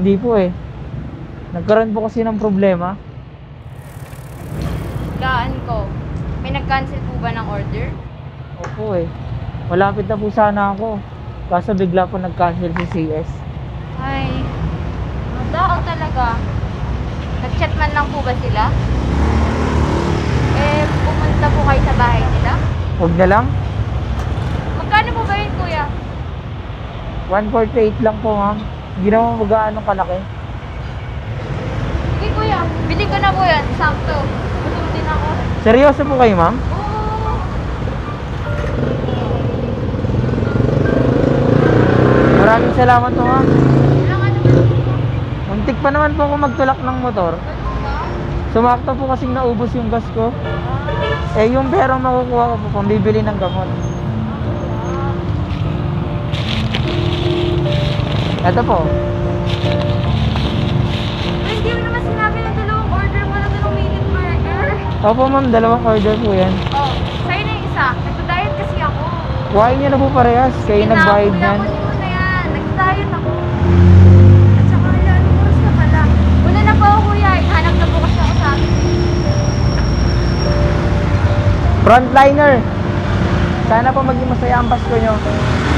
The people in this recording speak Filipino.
Hindi po eh. Nagkaroon po kasi ng problema. Gaan ko. May nag-cancel po ba ng order? Opo eh. Malapit na po sana ako. Kaso bigla po nag-cancel si CS. Ay, madao talaga. Nag-chat man lang po ba sila? Eh, pumunta po kayo sa bahay nila? Huwag na lang. Magkano po ba yun, kuya? 148 lang po ma'am. Hindi naman mag-aanong kalaki. Sige kuya, bili ko na po yan. Sakto. Gutom din ako. Seryoso po kayo ma'am? Oo. Maraming salamat po ma'am. Kailangan naman po. Muntik pa naman po ako magtulak ng motor. Sumakto po kasing naubos yung gas ko. Eh yung perang makukuha ko po pambibili ng gamot. Ito po. Hindi mo naman sinabi ng dalawang order mo na dalawang minute burger. Opo ma'am, dalawang order po yan. Oh, sa'yo na yung isa. Nagda-diet kasi ako. Kuhain niyo na po parehas. Kayo nagbayad Kuya, niyan. kunin mo na yan. Nagda-diet ako. At saka anong oras na pala? Una na po ako kuya. Hanap na po kasi ako sa akin. Frontliner. Sana po maging masaya ang Pasko nyo.